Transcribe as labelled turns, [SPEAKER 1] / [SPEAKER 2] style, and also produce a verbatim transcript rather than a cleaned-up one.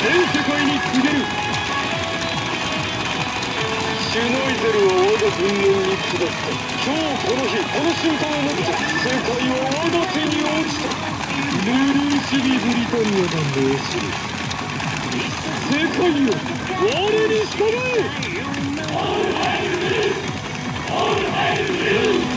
[SPEAKER 1] 全世界に告げる。シュノイゼルは我が軍門に下った。今日この日この瞬間をもって世界は我が手に落ちた。ルルーシビ・ブリタニアが命じる。世界よ我に従え。